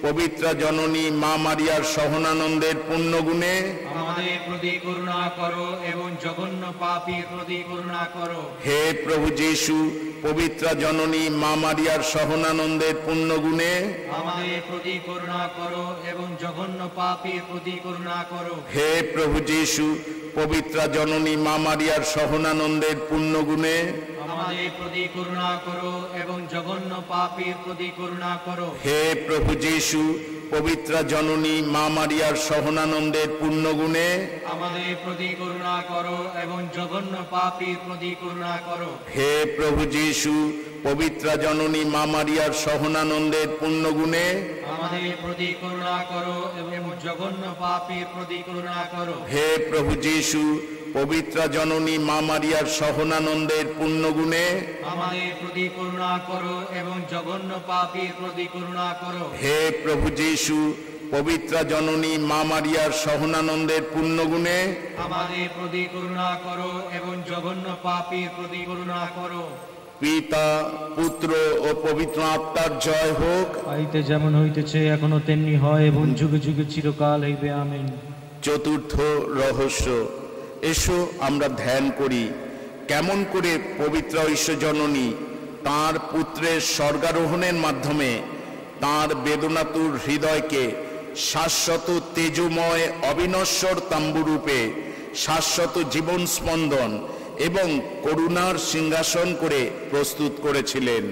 পবিত্র জননী মা মারিয়ার সহনানন্দের পুণ্যগুণে আমাদের প্রতি করুণা করো এবং জঘন্য পাপীর প্রতি করুণা করো। হে প্রভু যীশু, পবিত্র জননী মা মারিয়ার সহনানন্দের পুণ্যগুণে আমাদের প্রতি করুণা করো এবং জঘন্য পাপীর প্রতি করুণা করো। হে প্রভু যীশু, পবিত্র জননী মা মারিয়ার সহনানন্দের পুণ্যগুণে আমাদের প্রতি করুণা করো এবং জঘন্য পাপীর প্রতি করুণা করো। হে প্রভু যীশু, পবিত্র জননী মা মারিয়ার সহনানন্দের পুণ্যগুণে আমাদের প্রতি করুণা করো এবং জঘন্য পাপীর প্রতি করুণা করো। হে প্রভু যীশু, পবিত্র জননী মা মারিয়ার সহনানন্দের পুণ্যগুণে আমাদের প্রতি করুণা করো এবং জঘন্য পাপীর প্রতি করুণা করো। হে প্রভু যীশু, পবিত্র জননী মা মারিয়ার সহনানন্দের পুণ্যগুণে আমাদের প্রতি করুণা করো এবং জঘন্য পাপীর প্রতি করুণা করো। হে প্রভু যীশু, পবিত্র জননী মা মারিয়ার সহনানন্দের পুণ্যগুণে আমাদের প্রতি করুণা করো এবং জঘন্য পাপীর প্রতি করুণা করো। পিতা, পুত্র ও পবিত্র আত্মার জয় হোক। আইতে যেমন হইতেছে এখনো তেমনি হয় এবং যুগে যুগে চিরকাল হইবে, আমিন। চতুর্থ রহস্য। এসো আমরা ধ্যান করি কেমন করে পবিত্র ঈশ্বর জননী তাঁর পুত্রের স্বর্গারোহণের মাধ্যমে তাঁর বেদনাতুর হৃদয়কে শাশ্বত তেজময় অবিনশ্বর তাম্বুরূপে শাশ্বত জীবন স্পন্দন এবং করুণার সিংহাসন করে প্রস্তুত করেছিলেন।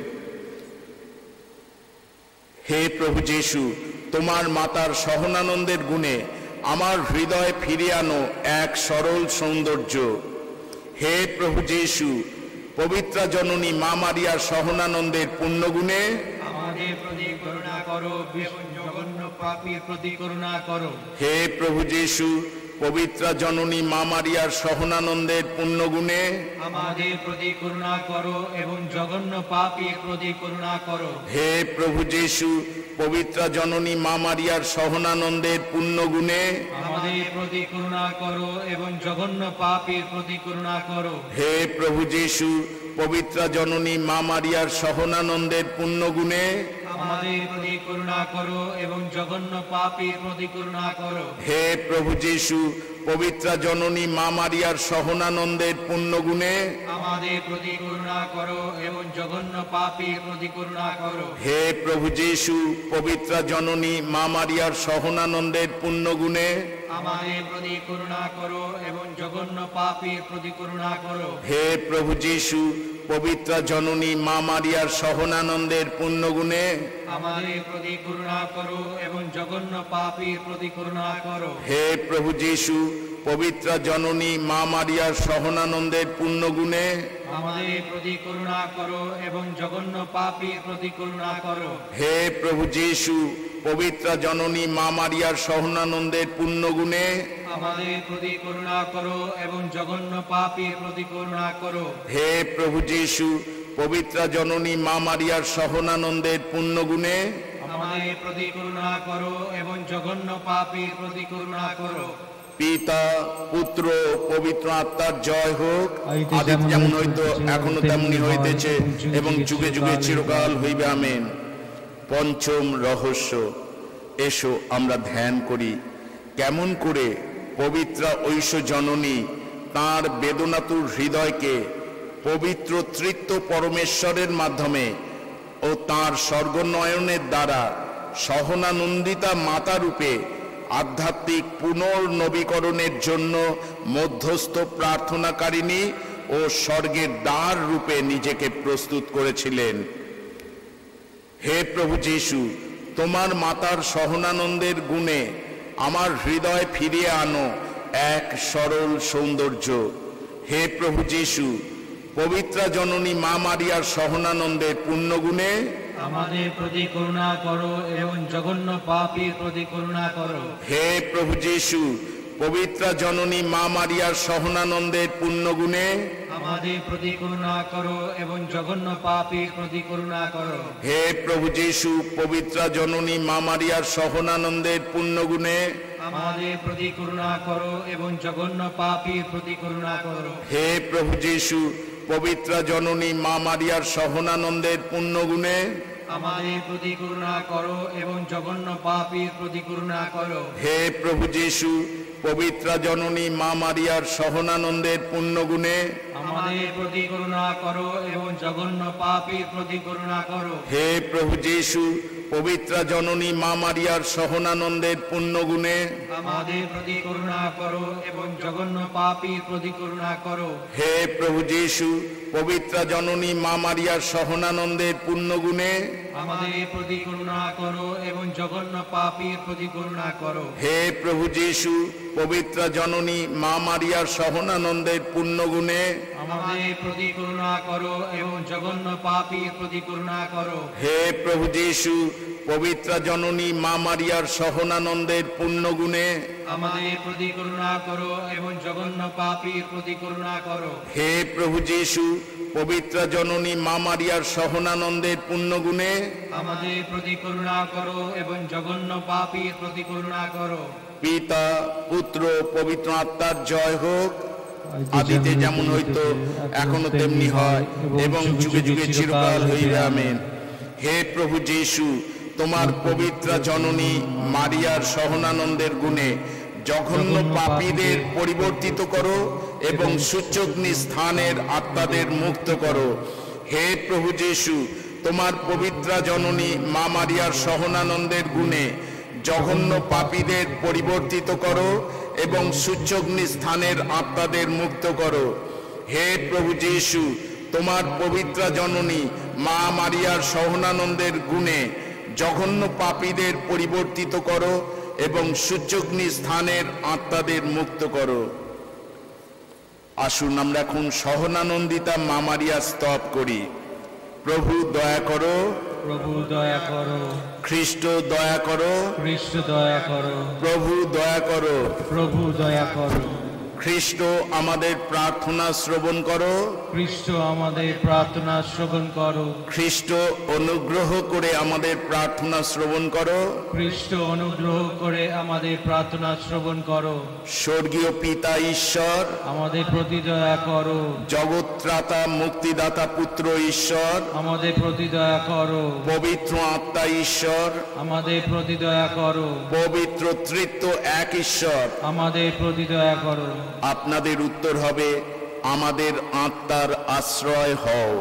হে প্রভু যীশু, তোমার মাতার সহনানন্দের গুণে আমার হৃদয় ফিরিয়ে আনো এক সরল সৌন্দর্য। হে প্রভু যীশু, পবিত্র জননী মা মারিয়ার সহনানন্দের পুণ্যগুণে আমাদের প্রতি করুণা করো এবং জঘন্য পাপীর প্রতি করুণা করো। হে প্রভু যীশু, পবিত্র জননী মা মারিয়ার সহনানন্দের পুণ্যগুণে আমাদের প্রতি করুণা করো এবং জঘন্য পাপীর প্রতি করুণা করো। হে প্রভু যীশু, পবিত্র জননী মা মারিয়ার সহনানন্দের পুণ্যগুণে আমাদের প্রতি করুণা করো এবং জঘন্য পাপীর প্রতি করুণা করো। হে প্রভু যীশু, পবিত্র জননী মা মারিয়ার সহনানন্দের পুণ্যগুণে আমাদের প্রতি করুণা করো এবং জঘন্য পাপীর প্রতি করুণা করো। হে প্রভু যীশু, পবিত্র জননী মা মারিয়ার সহনানন্দের পুণ্যগুণে আমাদের প্রতি করুণা করো এবং জঘন্য পাপীর প্রতি করুণা করো। হে প্রভু যীশু, পবিত্র জননী মা মারিয়ার সহনানন্দের পুণ্যগুণে আমাদের প্রতি করুণা করো এবং জঘন্য পাপীর প্রতি করুণা করো। হে প্রভু যীশু, পবিত্র জননী মা মারিয়ার সহনানন্দের পুণ্যগুণে আমাদের প্রতি করুণা করো এবং জঘন্য পাপীর প্রতি করুণা করো। হে প্রভু যীশু, পবিত্র জননী মা মারিয়ার সহনানন্দের পুণ্যগুণে আমাদের প্রতি করুণা করো এবং জঘন্য পাপীর প্রতি করুণা করো। হে প্রভু যীশু, পবিত্র জননী মা মারিয়ার সহনানন্দের পুণ্যগুণে আমাদের প্রতি করুণা করো এবং জঘন্য পাপীর প্রতি করুণা করো। হে প্রভু যীশু, পবিত্র জননী মা মারিয়ার সহনানন্দের পুণ্যগুণে আমাদের প্রতি করুণা করো এবং জঘন্য পাপীর প্রতি করুণা করো। পিতা, পুত্র, পবিত্র আত্মার জয় হোক। আদিতে আদিতে যেমন যেমন হইতো হইতেছে, এখনো তেমনি তেমনি হয়, হইতেছে এবং এবং যুগে যুগে চিরকাল হইবে, আমেন। পঞ্চম রহস্য। এসো আমরা ধ্যান করি কেমন করে পবিত্র ঐশ্বর জননী তাঁর বেদনাতুর হৃদয়কে পবিত্র তৃত্ব পরমেশ্বরের মাধ্যমে ও তাঁর স্বর্গনয়নের দ্বারা সহনানন্দিতা মাতা রূপে আধ্যাত্মিক পুনর্নবীকরণের জন্য মধ্যস্থ প্রার্থনাকারিণী ও স্বর্গের দ্বার রূপে নিজেকে প্রস্তুত করেছিলেন। হে প্রভু যীশু, তোমার মাতার সহনানন্দের গুণে আমার হৃদয় ফিরিয়ে আনো এক সরল সৌন্দর্য। হে প্রভু যীশু, পবিত্র জননী মা মারিয়ার সহনানন্দের পুণ্যগুণে আমাদের প্রতি করুণা করো এবং জঘন্য পাপীর প্রতি করুণা করো। হে প্রভু যীশু, পবিত্র জননী মা মারিয়ার সহনানন্দের পুণ্যগুণে আমাদের প্রতি করুণা করো এবং জঘন্য পাপীর প্রতি করুণা করো। হে প্রভু যীশু, পবিত্র জননী মা মারিয়ার সহনানন্দের পুণ্যগুণে আমাদের প্রতি করুণা করো এবং জঘন্য পাপীর প্রতি করুণা করো। হে প্রভু যীশু, পবিত্র জননী মা মারিয়ার সহনানন্দের পুণ্যগুণে আমাদের প্রতি করুণা করো এবং জঘন্য পাপীর প্রতি করুণা করো। হে প্রভু যীশু, পবিত্র জননী মা মারিয়ার সহনানন্দের পুণ্যগুণে আমাদের প্রতি করুণা করো এবং জঘন্য পাপীর প্রতি করুণা করো। হে প্রভু যীশু, পবিত্র জননী মা মারিয়ার সহনানন্দের পুণ্যগুণে আমাদের প্রতি করুণা করো এবং জঘন্য পাপীর প্রতি করুণা করো। হে প্রভু যীশু, পবিত্র জননী মা মারিয়ার সহনানন্দের পুণ্যগুণে আমাদের প্রতি করুণা করো এবং জঘন্য পাপীর প্রতি করুণা করো। হে প্রভু যীশু, পবিত্র জননী মা মারিয়ার সহনানন্দের পুণ্যগুণে আমাদের প্রতি করুণা করো এবং জঘন্য পাপীর প্রতি করুণা করো। হে প্রভু যীশু, পবিত্র জননী মা মারিয়ার সহনানন্দের পুণ্যগুণে আমাদের প্রতি করুণা করো এবং জঘন্য পাপীর প্রতি করুণা করো। হে প্রভু যীশু, পবিত্র জননী মা মারিয়ার সহনানন্দের পুণ্যগুণে আমাদের প্রতি করুণা করো এবং জঘন্য পাপীর প্রতি করুণা করো। পিতা, পুত্র, পবিত্র আত্মার জয় হোক, আদিতে যেমন হইতো এখনো তেমনি হয় এবং যুগে যুগে চিরকাল হইবে, আমেন। হে প্রভু যীশু, তোমার পবিত্র জননী মারিয়ার সহনানন্দের গুণে জঘন্য পাপীদের পরিবর্তিত করো এবং সূচ্যগ্নি স্থানের আত্মাদের মুক্ত করো। হে প্রভু যীশু, তোমার পবিত্র জননী মা মারিয়ার সহনানন্দের গুণে জঘন্য পাপীদের পরিবর্তিত করো এবং সূচ্যগ্নি স্থানের আত্মাদের মুক্ত করো। হে প্রভু যীশু, তোমার পবিত্র জননী মা মারিয়ার সহনানন্দের গুণে জঘন্য পাপীদের পরিবর্তিত করো এবং সূচ্যগ্নি স্থানের আত্মাদের মুক্ত করো। আসুন আমরা এখন সহনানন্দিতা মা মারিয়া স্তব করি। প্রভু দয়া করো, প্রভু দয়া করো, খ্রিস্ট দয়া করো, খ্রিস্ট দয়া করো, প্রভু দয়া করো, প্রভু দয়া করো, খ্রিস্ট আমাদের প্রার্থনা শ্রবণ করো, খ্রিস্ট আমাদের প্রার্থনা শ্রবণ করো, খ্রিস্ট অনুগ্রহ করে আমাদের প্রার্থনা শ্রবণ করো, খ্রিস্ট অনুগ্রহ করে আমাদের প্রার্থনা শ্রবণ করো, স্বর্গীয় পিতা ঈশ্বর, আমাদের প্রতি দয়া করো, জগত্রাতা মুক্তিদাতা পুত্র ঈশ্বর, আমাদের প্রতি দয়া করো, পবিত্র আত্মা ঈশ্বর, আমাদের প্রতি দয়া করো, পবিত্র তৃত্ব এক ঈশ্বর। আমাদের প্রতি দয়া করো। আপনাদের উত্তর হবে, আমাদের আত্মার আশ্রয় হও।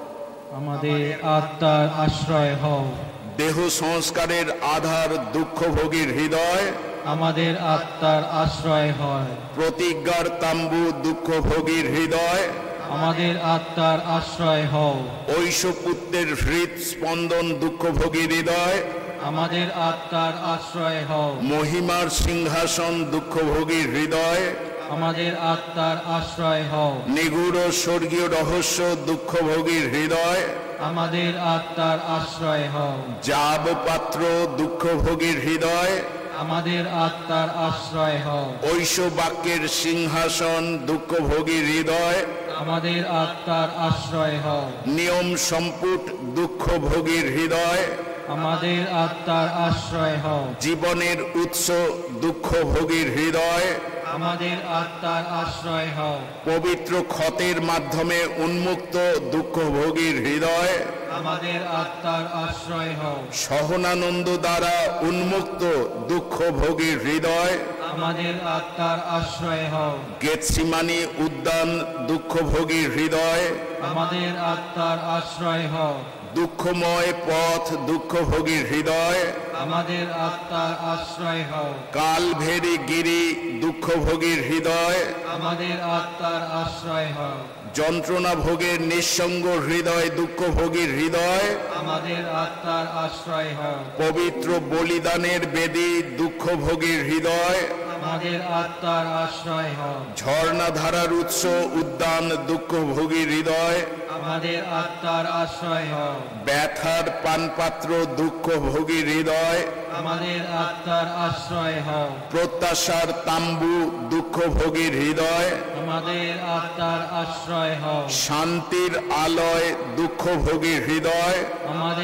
আমাদের আত্মার আশ্রয় হও। দেহ সংস্কারের আধার দুঃখভোগীর হৃদয়, আমাদের আত্মার আশ্রয় হয়। প্রতিজ্ঞার তাম্বু দুঃখভোগীর হৃদয়, আমাদের আত্মার আশ্রয় হও। ঐশপুত্রের হৃদ স্পন্দন দুঃখভোগীর হৃদয়, আমাদের আত্মার আশ্রয় হও। মহিমার সিংহাসন দুঃখভোগীর হৃদয়, আমাদের আত্মার আশ্রয় হও। নিগূঢ় স্বর্গীয় রহস্য দুঃখভোগীর হৃদয়, আমাদের আত্মার আশ্রয় হও। যাব পাত্র দুঃখভোগীর হৃদয়, আমাদের আত্মার আশ্রয় হও। ঐশ বাক্যের সিংহাসন দুঃখভোগীর হৃদয়, আমাদের আত্মার আশ্রয় হও। নিয়ম সম্পুট দুঃখভোগীর হৃদয়, আমাদের আত্মার আশ্রয় হও। জীবনের উৎস দুঃখভোগীর হৃদয়, আমাদের আত্মার আশ্রয় হও। পবিত্র ক্ষতের মাধ্যমে উন্মুক্ত দুঃখভোগীর হৃদয়, আমাদের আত্মার আশ্রয় হও। সহনানন্দ দ্বারা উন্মুক্ত দুঃখভোগীর হৃদয়, আমাদের আত্মার আশ্রয় হও। গেতসিমানি উদ্যান দুঃখভোগীর হৃদয়, আমাদের আত্মার আশ্রয় হও। দুঃখময় পথ দুঃখভোগীর হৃদয়, আমাদের আত্মার আশ্রয় হও। কালভেরি গিরি দুঃখভোগীর হৃদয়, আমাদের আত্মার আশ্রয় হও। যন্ত্রণা ভোগের নিঃসঙ্গ হৃদয় দুঃখভোগীর হৃদয়, আমাদের আত্মার আশ্রয় হও। পবিত্র বলিদানের বেদী দুঃখভোগীর হৃদয়, আমাদের আত্মার আশ্রয় হও। ঝর্ণাধারার উৎস উদ্যান দুঃখভোগীর হৃদয়, আমাদের আত্মার আশ্রয় হও। ব্যথার পানপাত্র দুঃখভোগীর হৃদয়, আমাদের আত্মার আশ্রয় হও। প্রত্যাশার তাম্বু দুঃখভোগীর হৃদয়, আমাদের আত্মার আশ্রয় হও। শান্তির আলয় দুঃখভোগীর হৃদয়, আমাদের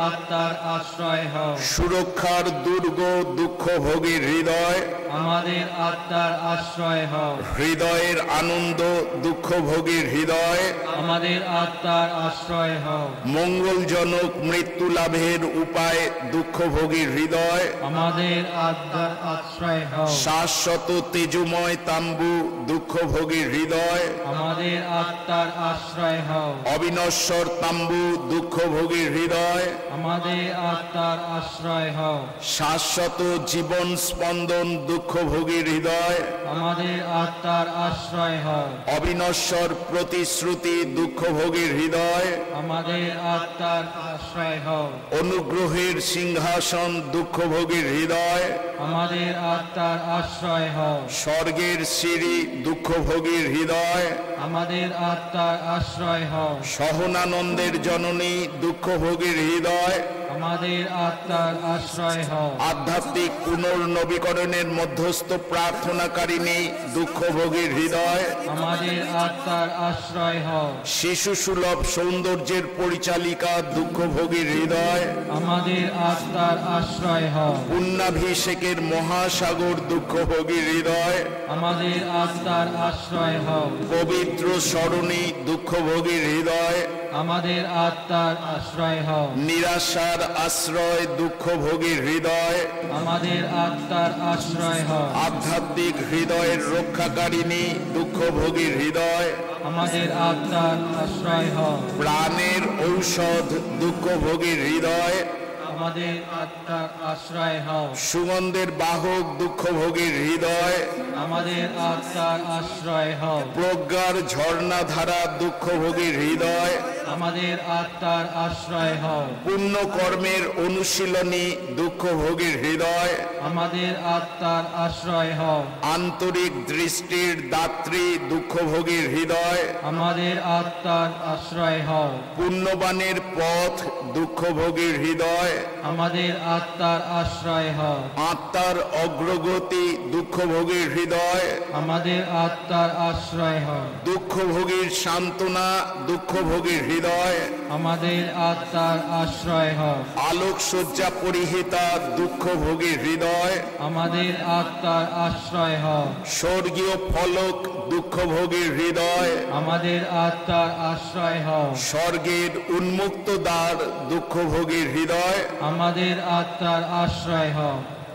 আত্মার আশ্রয় হও। সুরক্ষার দুর্গ দুঃখভোগীর হৃদয়, আমাদের আত্মার আশ্রয় হও। হৃদয়ের আনন্দ দুঃখভোগীর হৃদয়, আমাদের আত্মার আশ্রয় হও। মঙ্গলজনক মৃত্যু লাভের উপায় দুঃখভোগীর হৃদয়, আমাদের আত্মার আশ্রয় হও। শাশ্বত তেজময় তাম্বু দুঃখভোগীর হৃদয়, আমাদের আত্মার আশ্রয় হও। অবিনশ্বর তাম্বু দুঃখভোগীর হৃদয়, আমাদের আত্মার আশ্রয় হও। শাশ্বত জীবন স্পন্দন দুঃখভোগীর হৃদয়, আমাদের আত্মার আশ্রয় হও। অবিনশ্বর প্রতিশ্রুতি দুঃখভোগীর হৃদয়, আমাদের আত্মার আশ্রয় হও। অনুগ্রহের সিংহাসন দুঃখভোগীর হৃদয়, আমাদের আত্মার আশ্রয় হও। স্বর্গের সিঁড়ি দুঃখভোগীর হৃদয়, আমাদের আত্মার আশ্রয় হও। সহনানন্দের জননী দুঃখভোগীর হৃদয়, আমাদের আত্মার আশ্রয় হও। আধ্যাত্মিক পুনর্নবীকরণের মধ্যস্থ প্রার্থনাকারিণী দুঃখভোগীর হৃদয়, আমাদের আত্মার আশ্রয় হও। শিশু সুলভ সৌন্দর্যের পরিচালিকা দুঃখভোগীর হৃদয়, আমাদের আত্মার আশ্রয় হও। পুণ্যাভিষেকের মহাসাগর দুঃখভোগীর হৃদয়, আমাদের আত্মার আশ্রয় হও। পবিত্র স্মরণী দুঃখভোগীর হৃদয়, আমাদের আত্মার আশ্রয় হও। নিরাশার আশ্রয় দুঃখভোগীর হৃদয়, আমাদের আত্মার আশ্রয় হও। আধ্যাত্মিক হৃদয়ের রক্ষাকারিণী দুঃখভোগীর হৃদয়, আমাদের আত্মার আশ্রয় হও। প্রাণের ঔষধ দুঃখভোগীর হৃদয়, আমাদের আত্মার আশ্রয় হও। সুগন্ধের বাহক দুঃখভোগীর হৃদয়, আমাদের আত্মার আশ্রয় হও। প্রজ্ঞার ঝর্ণাধারা দুঃখভোগীর হৃদয়, আমাদের আত্মার আশ্রয় হও। পুণ্যকর্মের অনুশীলনী দুঃখভোগীর হৃদয়, আমাদের আত্মার আশ্রয় হও। আন্তরিক দৃষ্টির দাত্রী দুঃখভোগীর হৃদয়, আমাদের আত্মার আশ্রয় হও। পুণ্যবানের পথ দুঃখভোগীর হৃদয়, আমাদের আত্মার আশ্রয় হও। আত্মার অগ্রগতি দুঃখভোগীর হৃদয়, আমাদের আত্মার আশ্রয় হও। দুঃখভোগীর সান্ত্বনা দুঃখভোগীর হৃদয়, আমাদের আত্মার আশ্রয় হও। আলোকসজ্জা পরিহিতা দুঃখভোগীর হৃদয়, আমাদের আত্মার আশ্রয় হও। স্বর্গীয় ফলক দুঃখভোগীর হৃদয়, আমাদের আত্মার আশ্রয় হও। স্বর্গের উন্মুক্ত দ্বার দুঃখভোগীর হৃদয়, আমাদের আত্মার আশ্রয় হও।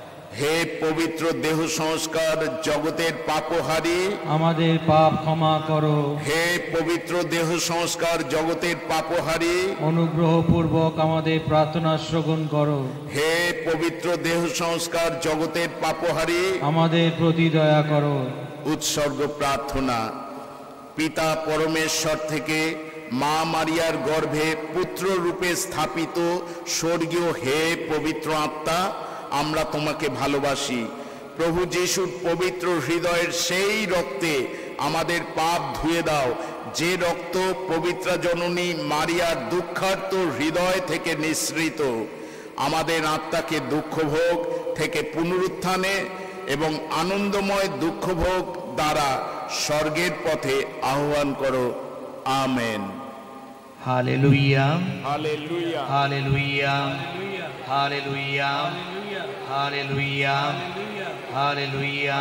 হে পবিত্র দেহ সংস্কার জগতের পাপহারী, আমাদের পাপ ক্ষমা করো। হে পবিত্র দেহ সংস্কার জগতের পাপহারী, অনুগ্রহপূর্বক আমাদের প্রার্থনা শ্রবণ করো। হে পবিত্র দেহ সংস্কার জগতের পাপহারী, আমাদের প্রতি দয়া করো। উৎসর্গ প্রার্থনা। পিতা পরমেশ্বর থেকে মা মারিয়ার গর্ভে পুত্র রূপে স্থাপিত স্বর্গীয় হে পবিত্র আত্মা, আমরা তোমাকে ভালোবাসি। প্রভু যিশুর পবিত্র হৃদয়ের সেই রক্তে আমাদের পাপ ধুয়ে দাও, যে রক্ত পবিত্রা জননী মারিয়ার দুঃখার্ত হৃদয় থেকে নিঃসৃত। আমাদের আত্মাকে দুঃখভোগ থেকে পুনরুত্থানে এবং আনন্দময় দুঃখভোগ দ্বারা স্বর্গের পথে আহ্বান করো। Amen. Hallelujah, hallelujah. Hallelujah, hallelujah, hallelujah, hallelujah.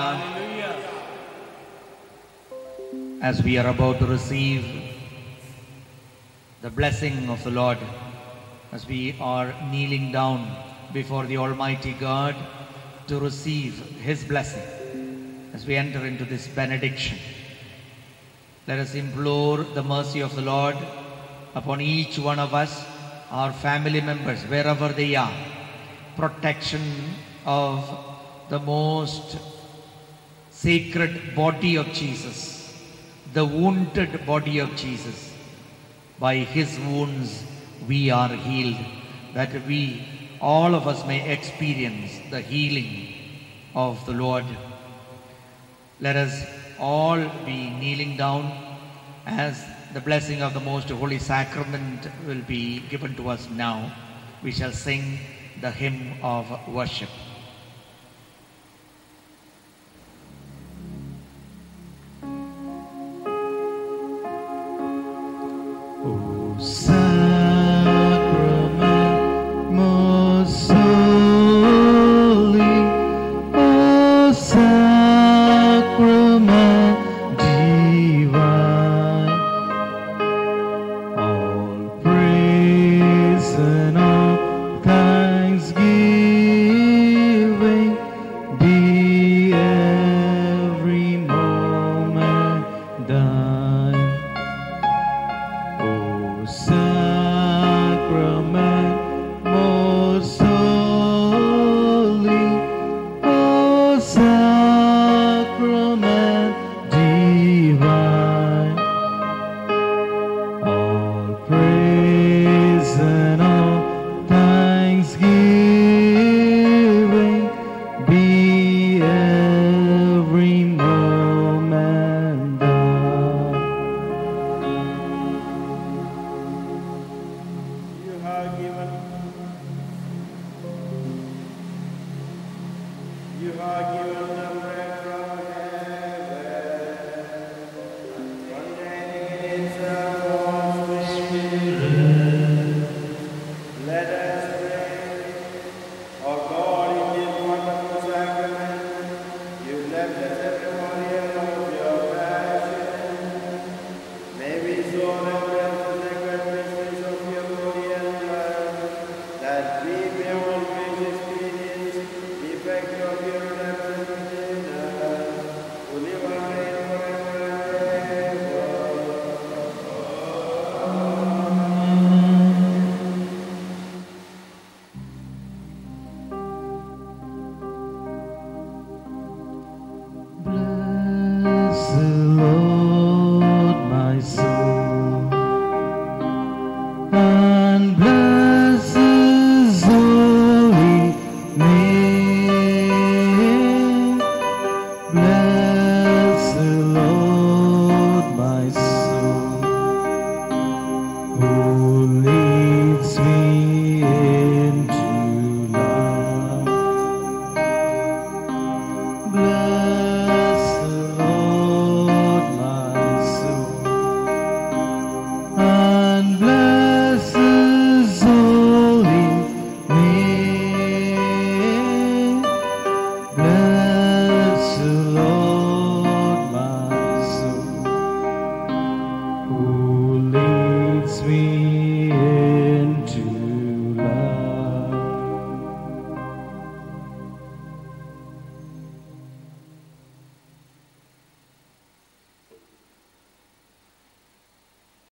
As we are about to receive the blessing of the Lord, as we are kneeling down before the Almighty God to receive His blessing, as we enter into this benediction, let us implore the mercy of the Lord upon each one of us, our family members, wherever they are, protection of the most sacred body of Jesus, the wounded body of Jesus. By His wounds we are healed, that we, all of us, may experience the healing of the Lord. Let us all be kneeling down as the blessing of the most holy sacrament will be given to us now. We shall sing the hymn of worship. O sacrament God, give